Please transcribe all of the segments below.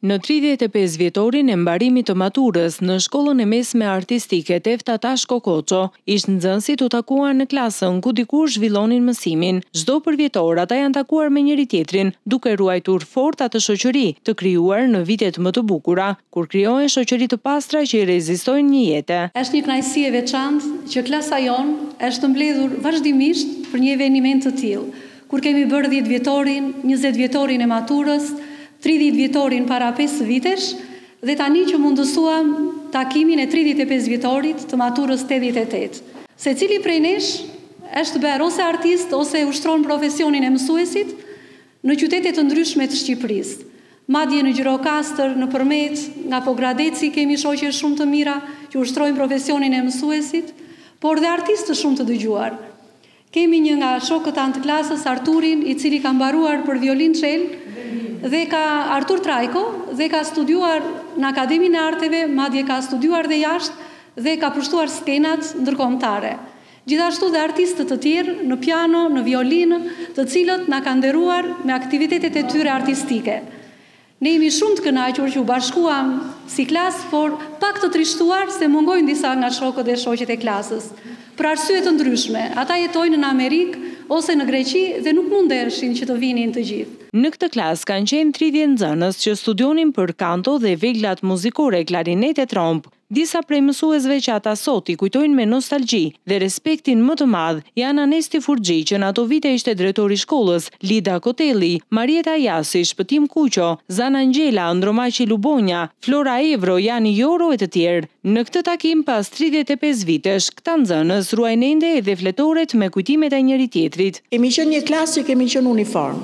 Në 35 vjetorin e mbarimit të maturës në shkollën e mesme artistike Tefta Tash Kokoço, ish nxënësit u takuan në klasën ku dikur zhvillonin mësimin. Çdo përvjetor ata janë takuar me njëri tjetrin, duke ruajtur fort atë shoqëri të krijuar në vitet më të bukura, kur krijohen shoqëri të pastra që i rezistojnë një jete. Është një kënaqësi e veçantë që klasa jonë është mbledhur vazhdimisht për një eveniment të tillë, kur kemi bërë 10 vjetorin, 20 vjetorin e maturës, 30 vjetorin para 5 vitesh dhe tani që mundësuam takimin e 35 vjetorit të maturës 88. Secili prej nesh është bërë ose artist ose ushtron profesionin e mësuesit në qytete të ndryshme të Shqipërisë. Madje në Gjirokastër, në Përmet, nga Pogradeci kemi shoqe shumë të mira që ushtrojnë profesionin e mësuesit, por dhe artistë shumë të dëgjuar. Kemi një nga shokët anë të klasës, Arturin, i cili ka mbaruar për violin çel, dhe ka Artur Trajko, dhe ka studiuar në Akademinë e Arteve, madje ka studiuar dhe jashtë dhe ka pushtuar skenat ndërkombëtare. Gjithashtu dhe artistët të tjerë në piano, në violinë, të cilët na kanë nderuar me aktivitetet e tyre artistike. Ne jemi shumë të kënaqur që u bashkuam si klasë, por pak të trishtuar se mungojnë disa nga shokët dhe shoqet e klasës. Për arsye të ndryshme, ata jetojnë në Amerikë ose në Greqi dhe nuk mundershin që të vinin të gjithë. Në këtë klasë kanë qenë 30 nxënës që studionin për kanto dhe veglat muzikore, klarinet e tromp. Disa prej mësuesve që ata sot i kujtojnë me nostalgji dhe respektin më të madh janë Anesti Furxhi, që në ato vite ishte drejtori i shkollës, Lida Kotelli, Marieta Jasi, Shpëtim Kuqo, Zana Angjela, Ndromaqi Lubonja, Flora Evro, Jani Joro e të tjerë. Në këtë takim pas 35 vitesh, këta nxënës ruajnë ende edhe fletoret me kujtimet e njëri tjetrit. Kemi qenë një klasë që kemi qenë uniform.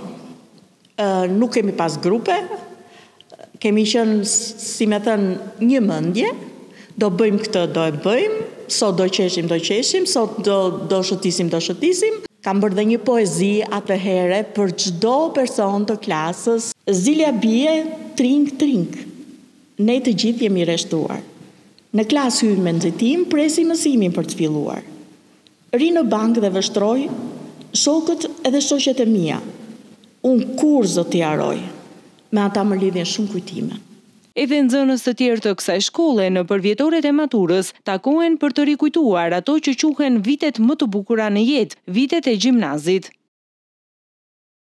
Nuk kemi pas grupe, kemi qenë, si me thënë, një mendje. Do bëjmë këtë, do e bëjmë, sot do qeshim, sot do shëtisim. Kam bërë dhe një poezi atëhere për çdo person të klasës. Zilja bie, trink. Ne të gjithë jemi rreshtuar. Në klasë hyn me nxitim, presi mësimin për të filluar. Ri në bankë dhe vështroj, shokët edhe shoqet e mia. Unë kur zot t'i haroj, me ata më lidhin shumë kujtime. Edhe nxënës të tjerë të kësaj shkolle në përvjetoret e maturës takohen për të rikujtuar ato që quhen vitet më të bukura në jetë, vitet e gjimnazit.